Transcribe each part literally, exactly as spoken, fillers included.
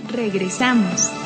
Regresamos.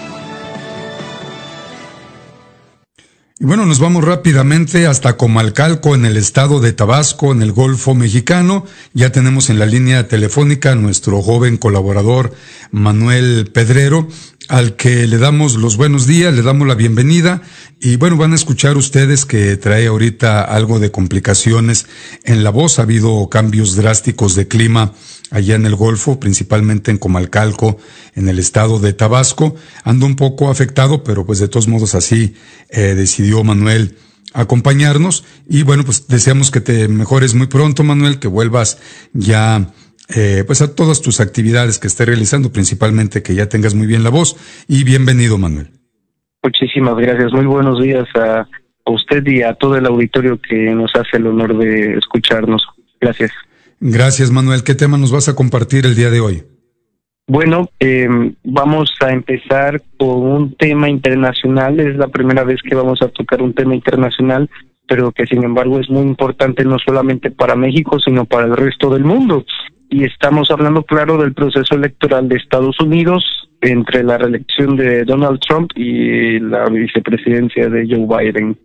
Y bueno, nos vamos rápidamente hasta Comalcalco, en el estado de Tabasco, en el Golfo Mexicano. Ya tenemos en la línea telefónica a nuestro joven colaborador Manuel Pedrero, al que le damos los buenos días, le damos la bienvenida. Y bueno, van a escuchar ustedes que trae ahorita algo de complicaciones en la voz. Ha habido cambios drásticos de clima allá en el Golfo, principalmente en Comalcalco, en el estado de Tabasco. Ando un poco afectado, pero pues de todos modos así eh, decidió Manuel acompañarnos. Y bueno, pues deseamos que te mejores muy pronto, Manuel, que vuelvas ya eh, pues a todas tus actividades que estés realizando, principalmente que ya tengas muy bien la voz. Y bienvenido, Manuel. Muchísimas gracias. Muy buenos días a usted y a todo el auditorio que nos hace el honor de escucharnos. Gracias. Gracias, Manuel. ¿Qué tema nos vas a compartir el día de hoy? Bueno, eh, vamos a empezar con un tema internacional. Es la primera vez que vamos a tocar un tema internacional, pero que sin embargo es muy importante no solamente para México, sino para el resto del mundo. Y estamos hablando, claro, del proceso electoral de Estados Unidos entre la reelección de Donald Trump y la vicepresidencia de Joe Biden.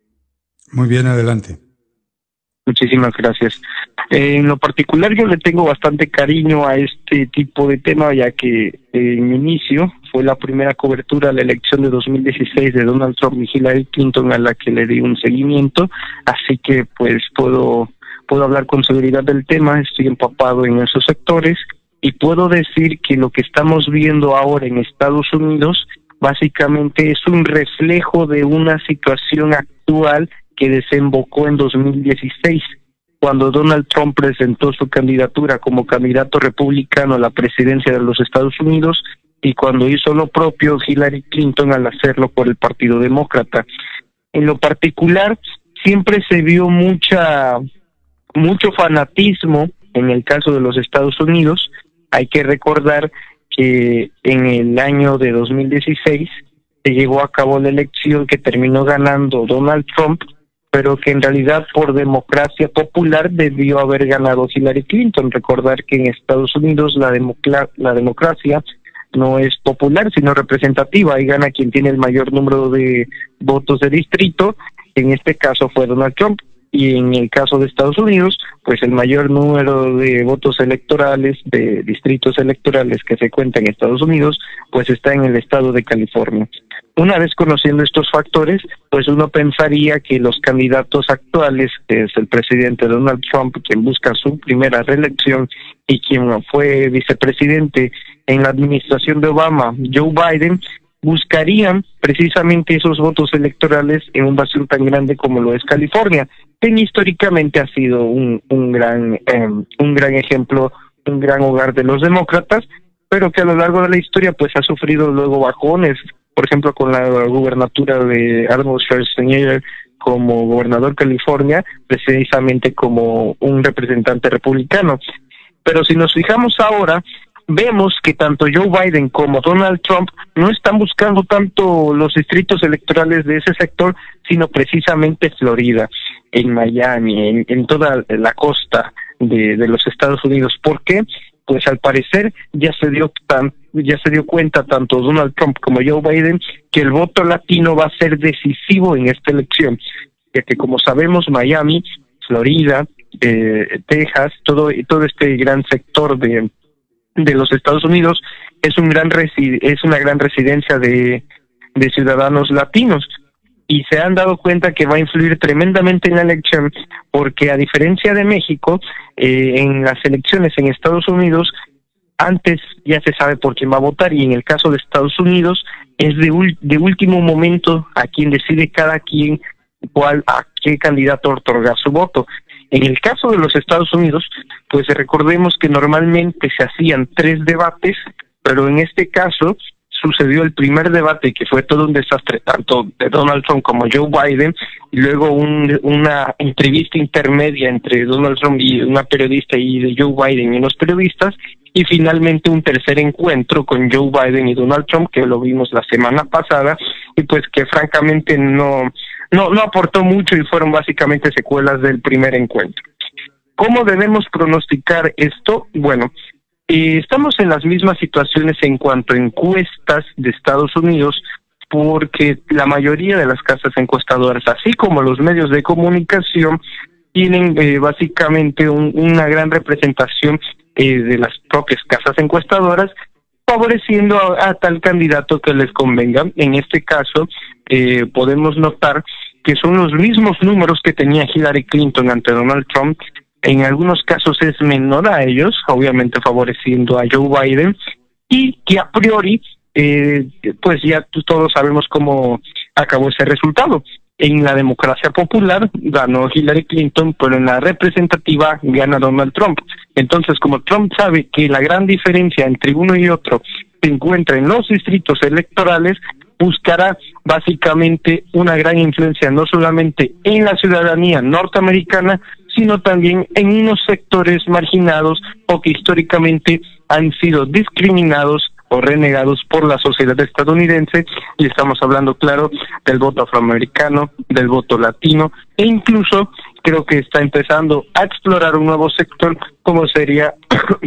Muy bien, adelante. Muchísimas gracias. Eh, en lo particular yo le tengo bastante cariño a este tipo de tema, ya que eh, en mi inicio fue la primera cobertura a la elección de dos mil dieciséis de Donald Trump y Hillary Clinton a la que le di un seguimiento, así que pues puedo, puedo hablar con seguridad del tema, estoy empapado en esos sectores y puedo decir que lo que estamos viendo ahora en Estados Unidos básicamente es un reflejo de una situación actual que desembocó en dos mil dieciséis, cuando Donald Trump presentó su candidatura como candidato republicano a la presidencia de los Estados Unidos y cuando hizo lo propio Hillary Clinton al hacerlo por el Partido Demócrata. En lo particular, siempre se vio mucha mucho fanatismo en el caso de los Estados Unidos. Hay que recordar que en el año de dos mil dieciséis se llevó a cabo la elección que terminó ganando Donald Trump, pero que en realidad por democracia popular debió haber ganado Hillary Clinton. Recordar que en Estados Unidos la, democra la democracia no es popular, sino representativa, y gana quien tiene el mayor número de votos de distrito. En este caso fue Donald Trump, y en el caso de Estados Unidos, pues el mayor número de votos electorales, de distritos electorales que se cuenta en Estados Unidos, pues está en el estado de California. Una vez conociendo estos factores, pues uno pensaría que los candidatos actuales, que es el presidente Donald Trump, quien busca su primera reelección, y quien fue vicepresidente en la administración de Obama, Joe Biden, buscarían precisamente esos votos electorales en un vacío tan grande como lo es California, que históricamente ha sido un, un gran eh, un gran ejemplo, un gran hogar de los demócratas, pero que a lo largo de la historia pues ha sufrido luego bajones, por ejemplo con la gubernatura de Arnold Schwarzenegger como gobernador de California, precisamente como un representante republicano. Pero si nos fijamos ahora, vemos que tanto Joe Biden como Donald Trump no están buscando tanto los distritos electorales de ese sector, sino precisamente Florida, en Miami, en, en toda la costa de, de los Estados Unidos. ¿Por qué? Pues al parecer ya se dio tan, ya se dio cuenta tanto Donald Trump como Joe Biden que el voto latino va a ser decisivo en esta elección, ya que como sabemos Miami, Florida, eh, Texas, todo todo este gran sector de de los Estados Unidos es un gran resi es una gran residencia de, de ciudadanos latinos, y se han dado cuenta que va a influir tremendamente en la elección, porque a diferencia de México, eh, en las elecciones en Estados Unidos antes ya se sabe por quién va a votar, y en el caso de Estados Unidos es de, de último momento a quien decide cada quien cuál a qué candidato otorgar su voto. En el caso de los Estados Unidos, pues recordemos que normalmente se hacían tres debates, pero en este caso sucedió el primer debate, que fue todo un desastre, tanto de Donald Trump como Joe Biden, y luego un, una entrevista intermedia entre Donald Trump y una periodista, y de Joe Biden y unos periodistas, y finalmente un tercer encuentro con Joe Biden y Donald Trump, que lo vimos la semana pasada, y pues que francamente no... No, no aportó mucho y fueron básicamente secuelas del primer encuentro. ¿Cómo debemos pronosticar esto? Bueno, Eh, estamos en las mismas situaciones en cuanto a encuestas de Estados Unidos, porque la mayoría de las casas encuestadoras, así como los medios de comunicación, tienen eh, básicamente un, una gran representación eh, de las propias casas encuestadoras, favoreciendo a, a tal candidato que les convenga. En este caso, eh, podemos notar que son los mismos números que tenía Hillary Clinton ante Donald Trump. En algunos casos es menor a ellos, obviamente favoreciendo a Joe Biden, y que a priori, eh, pues ya todos sabemos cómo acabó ese resultado. En la democracia popular ganó Hillary Clinton, pero en la representativa gana Donald Trump. Entonces, como Trump sabe que la gran diferencia entre uno y otro se encuentra en los distritos electorales, buscará básicamente una gran influencia no solamente en la ciudadanía norteamericana, sino también en unos sectores marginados o que históricamente han sido discriminados o renegados por la sociedad estadounidense, y estamos hablando, claro, del voto afroamericano, del voto latino, e incluso creo que está empezando a explorar un nuevo sector, como sería,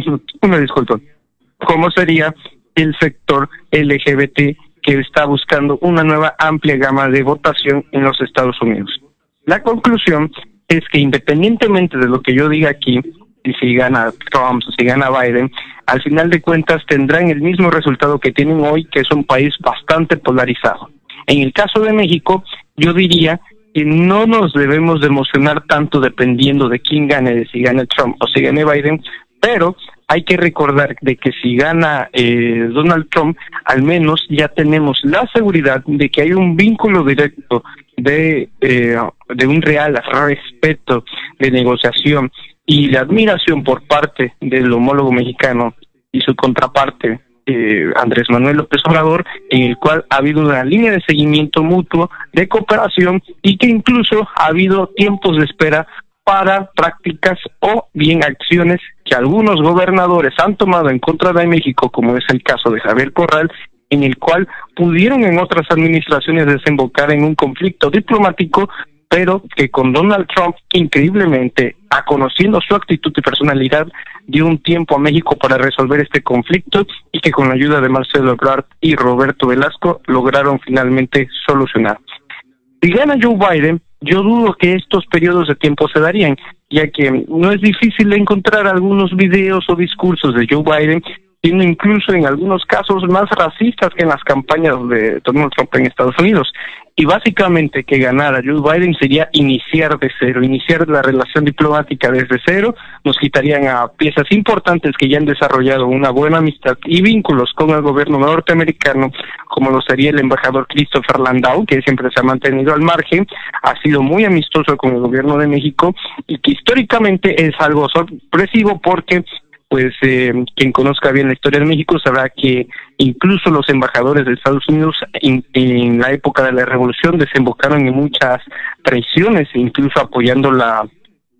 una disculpa, como sería el sector L G B T, que está buscando una nueva amplia gama de votación en los Estados Unidos. La conclusión es que independientemente de lo que yo diga aquí, y si gana Trump o si gana Biden, al final de cuentas tendrán el mismo resultado que tienen hoy, que es un país bastante polarizado. En el caso de México, yo diría que no nos debemos de emocionar tanto dependiendo de quién gane, de si gane Trump o si gane Biden, pero hay que recordar de que si gana eh, Donald Trump, al menos ya tenemos la seguridad de que hay un vínculo directo de, eh, de un real respeto, de negociación y de admiración por parte del homólogo mexicano y su contraparte, eh, Andrés Manuel López Obrador, en el cual ha habido una línea de seguimiento mutuo, de cooperación, y que incluso ha habido tiempos de espera para prácticas o bien acciones que algunos gobernadores han tomado en contra de México, como es el caso de Javier Corral, en el cual pudieron en otras administraciones desembocar en un conflicto diplomático, pero que con Donald Trump, increíblemente, a conociendo su actitud y personalidad, dio un tiempo a México para resolver este conflicto, y que con la ayuda de Marcelo Ebrard y Roberto Velasco lograron finalmente solucionar. Si gana Joe Biden, yo dudo que estos periodos de tiempo se darían, ya que no es difícil encontrar algunos videos o discursos de Joe Biden, siendo incluso en algunos casos más racistas que en las campañas de Donald Trump en Estados Unidos. Y básicamente que ganara Joe Biden sería iniciar de cero, iniciar la relación diplomática desde cero. Nos quitarían a piezas importantes que ya han desarrollado una buena amistad y vínculos con el gobierno norteamericano, como lo sería el embajador Christopher Landau, que siempre se ha mantenido al margen, ha sido muy amistoso con el gobierno de México, y que históricamente es algo sorpresivo porque pues eh, quien conozca bien la historia de México sabrá que incluso los embajadores de Estados Unidos en, en la época de la Revolución desembocaron en muchas traiciones, incluso apoyando la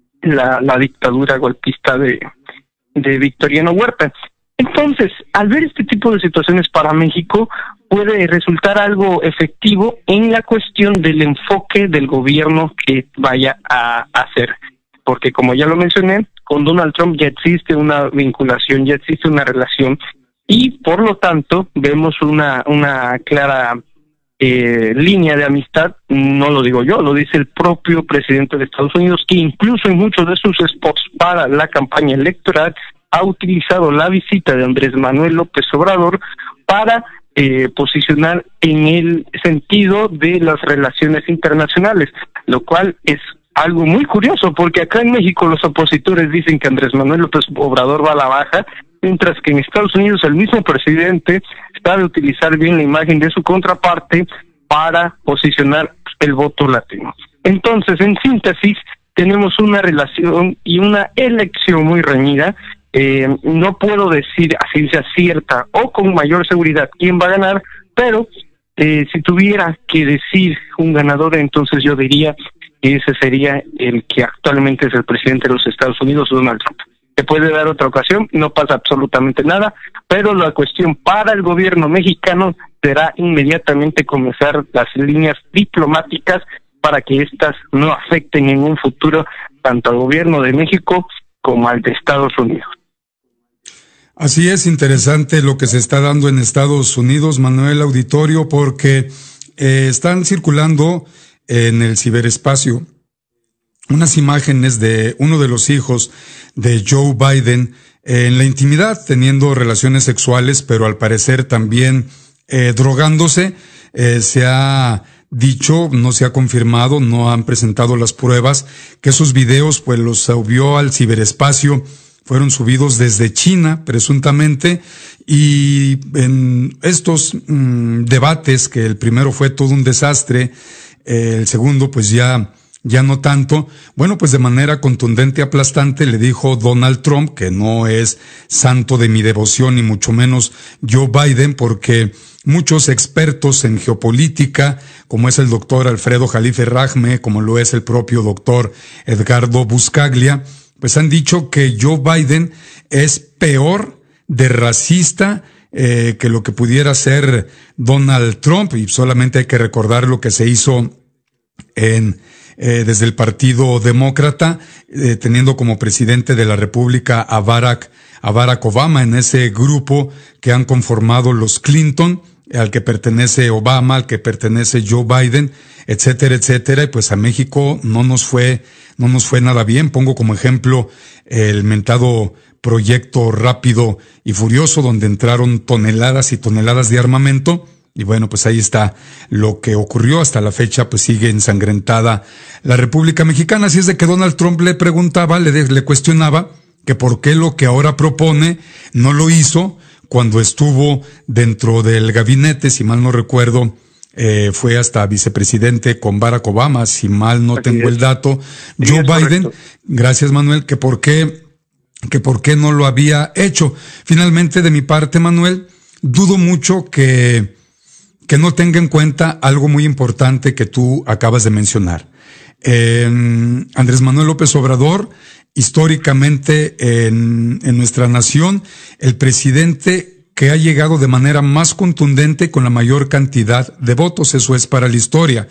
la, la dictadura golpista de, de Victoriano Huerta. Entonces, al ver este tipo de situaciones para México, puede resultar algo efectivo en la cuestión del enfoque del gobierno que vaya a hacer. Porque como ya lo mencioné, con Donald Trump ya existe una vinculación, ya existe una relación, y por lo tanto vemos una una clara eh, línea de amistad. No lo digo yo, lo dice el propio presidente de Estados Unidos, que incluso en muchos de sus spots para la campaña electoral ha utilizado la visita de Andrés Manuel López Obrador para eh, posicionar en el sentido de las relaciones internacionales, lo cual es algo muy curioso, porque acá en México los opositores dicen que Andrés Manuel López Obrador va a la baja, mientras que en Estados Unidos el mismo presidente sabe utilizar bien la imagen de su contraparte para posicionar el voto latino. Entonces, en síntesis, tenemos una relación y una elección muy reñida. Eh, no puedo decir a ciencia cierta o con mayor seguridad quién va a ganar, pero eh, si tuviera que decir un ganador, entonces yo diría que ese sería el que actualmente es el presidente de los Estados Unidos, Donald Trump. Se puede dar otra ocasión, no pasa absolutamente nada, pero la cuestión para el gobierno mexicano será inmediatamente comenzar las líneas diplomáticas para que éstas no afecten en un futuro tanto al gobierno de México como al de Estados Unidos. Así es, interesante lo que se está dando en Estados Unidos, Manuel Auditorio, porque eh, están circulando en el ciberespacio unas imágenes de uno de los hijos de Joe Biden eh, en la intimidad, teniendo relaciones sexuales, pero al parecer también eh, drogándose. Eh, se ha dicho, no se ha confirmado, no han presentado las pruebas, que esos videos pues los subió al ciberespacio, fueron subidos desde China, presuntamente, y en estos mmm, debates, que el primero fue todo un desastre, eh, el segundo pues ya, ya no tanto, bueno, pues de manera contundente, aplastante, le dijo Donald Trump, que no es santo de mi devoción, ni mucho menos Joe Biden, porque muchos expertos en geopolítica, como es el doctor Alfredo Jalife Rajme, como lo es el propio doctor Edgardo Buscaglia, pues han dicho que Joe Biden es peor de racista eh, que lo que pudiera ser Donald Trump, y solamente hay que recordar lo que se hizo en eh, desde el Partido Demócrata, eh, teniendo como presidente de la República a Barack, a Barack Obama, en ese grupo que han conformado los Clinton, al que pertenece Obama, al que pertenece Joe Biden, etcétera, etcétera, y pues a México no nos fue, no nos fue nada bien. Pongo como ejemplo el mentado proyecto Rápido y Furioso, donde entraron toneladas y toneladas de armamento, y bueno, pues ahí está lo que ocurrió. Hasta la fecha pues sigue ensangrentada la República Mexicana. Así es de que Donald Trump le preguntaba, le, le cuestionaba que por qué lo que ahora propone no lo hizo cuando estuvo dentro del gabinete, si mal no recuerdo, eh, fue hasta vicepresidente con Barack Obama, si mal no tengo el dato, Joe Biden. Gracias, Manuel, que por qué, que por qué no lo había hecho. Finalmente, de mi parte, Manuel, dudo mucho que, que no tenga en cuenta algo muy importante que tú acabas de mencionar. Eh, Andrés Manuel López Obrador, históricamente en, en nuestra nación, el presidente que ha llegado de manera más contundente con la mayor cantidad de votos, eso es para la historia.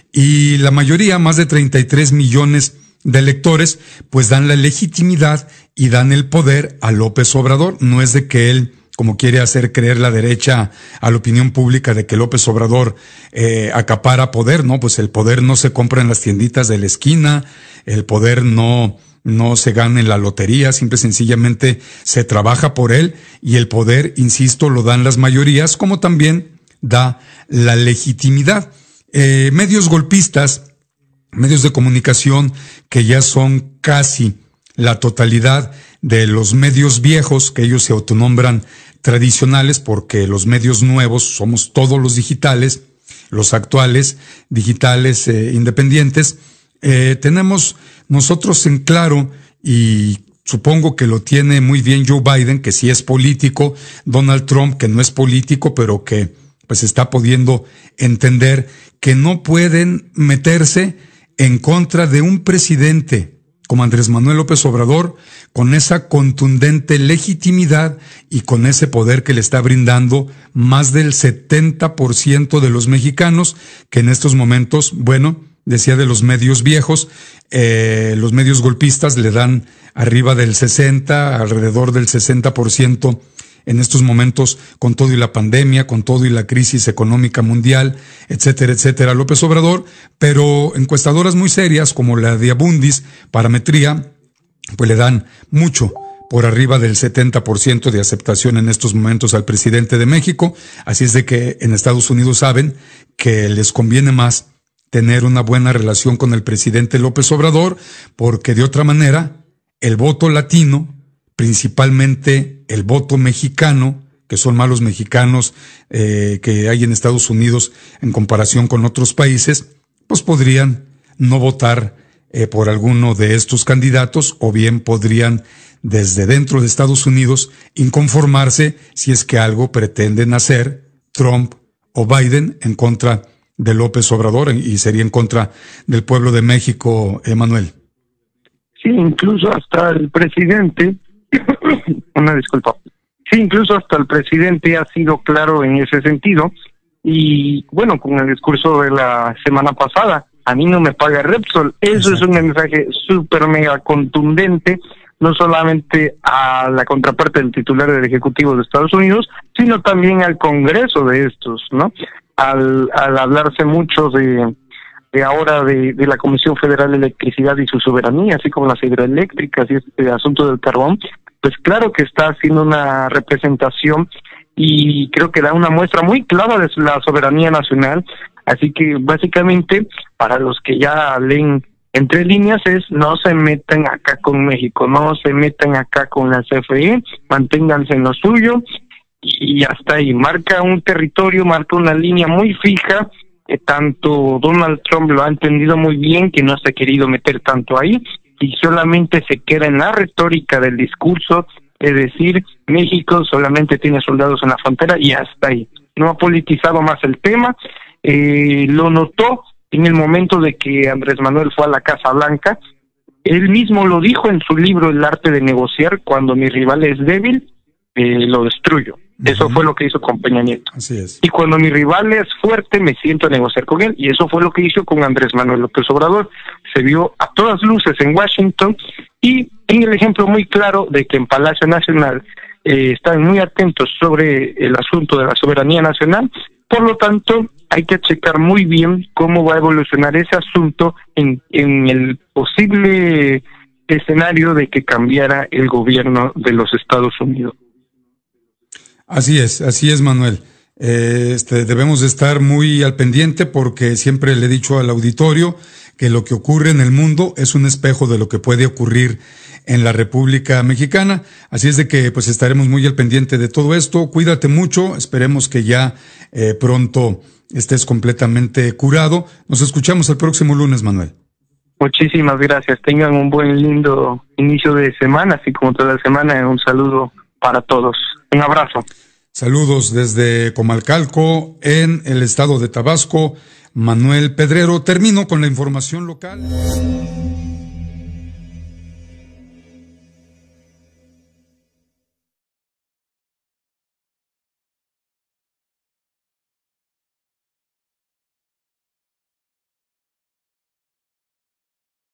Y la mayoría, más de treinta y tres millones de electores, pues dan la legitimidad y dan el poder a López Obrador. No es de que él, como quiere hacer creer la derecha a la opinión pública, de que López Obrador eh, acapara poder, no, pues el poder no se compra en las tienditas de la esquina, el poder no... no se gana en la lotería, simple y sencillamente se trabaja por él, y el poder, insisto, lo dan las mayorías, como también da la legitimidad. Eh, medios golpistas, medios de comunicación que ya son casi la totalidad de los medios viejos, que ellos se autonombran tradicionales, porque los medios nuevos somos todos los digitales, los actuales digitales eh, independientes. Eh, tenemos nosotros en claro, y supongo que lo tiene muy bien Joe Biden, que sí es político, Donald Trump, que no es político, pero que pues está pudiendo entender que no pueden meterse en contra de un presidente como Andrés Manuel López Obrador, con esa contundente legitimidad y con ese poder que le está brindando más del setenta por ciento de los mexicanos, que en estos momentos, bueno, decía de los medios viejos, eh, los medios golpistas le dan arriba del sesenta, alrededor del sesenta por ciento en estos momentos, con todo y la pandemia, con todo y la crisis económica mundial, etcétera, etcétera, López Obrador. Pero encuestadoras muy serias como la de Abundis, Parametría, pues le dan mucho por arriba del setenta por ciento de aceptación en estos momentos al presidente de México. Así es de que en Estados Unidos saben que les conviene más tener una buena relación con el presidente López Obrador, porque de otra manera el voto latino, principalmente el voto mexicano, que son más los mexicanos eh, que hay en Estados Unidos en comparación con otros países, pues podrían no votar eh, por alguno de estos candidatos, o bien podrían desde dentro de Estados Unidos inconformarse si es que algo pretenden hacer Trump o Biden en contra de López Obrador, y sería en contra del pueblo de México, Emanuel. Sí, incluso hasta el presidente, una disculpa, sí, incluso hasta el presidente ha sido claro en ese sentido, y bueno, con el discurso de la semana pasada, a mí no me paga Repsol, eso Exacto. Es un mensaje súper mega contundente no solamente a la contraparte del titular del Ejecutivo de Estados Unidos, sino también al Congreso de estos, ¿no? Al, al hablarse mucho de, de ahora de, de la Comisión Federal de Electricidad y su soberanía, así como las hidroeléctricas y este asunto del carbón, pues claro que está haciendo una representación y creo que da una muestra muy clara de la soberanía nacional. Así que básicamente, para los que ya leen entre líneas, es no se metan acá con México, no se metan acá con la C F E, manténganse en lo suyo y hasta ahí. Marca un territorio, marca una línea muy fija, que tanto Donald Trump lo ha entendido muy bien, que no se ha querido meter tanto ahí, y solamente se queda en la retórica del discurso, es decir, México solamente tiene soldados en la frontera y hasta ahí. No ha politizado más el tema, eh, lo notó en el momento de que Andrés Manuel fue a la Casa Blanca. Él mismo lo dijo en su libro El arte de negociar: cuando mi rival es débil, eh, lo destruyo. Uh-huh. Eso fue lo que hizo con Peña Nieto. Así es. Y cuando mi rival es fuerte, me siento a negociar con él. Y eso fue lo que hizo con Andrés Manuel López Obrador. Se vio a todas luces en Washington y en el ejemplo muy claro de que en Palacio Nacional eh, están muy atentos sobre el asunto de la soberanía nacional. Por lo tanto, hay que checar muy bien cómo va a evolucionar ese asunto en, en el posible escenario de que cambiara el gobierno de los Estados Unidos. Así es, así es, Manuel. Eh, este, debemos de estar muy al pendiente porque siempre le he dicho al auditorio que lo que ocurre en el mundo es un espejo de lo que puede ocurrir en la República Mexicana. Así es de que pues estaremos muy al pendiente de todo esto. Cuídate mucho, esperemos que ya eh, pronto estés completamente curado. Nos escuchamos el próximo lunes, Manuel. Muchísimas gracias. Tengan un buen, lindo inicio de semana, así como toda la semana. Un saludo para todos. Un abrazo. Saludos desde Comalcalco, en el estado de Tabasco. Manuel Pedrero. Termino con la información local.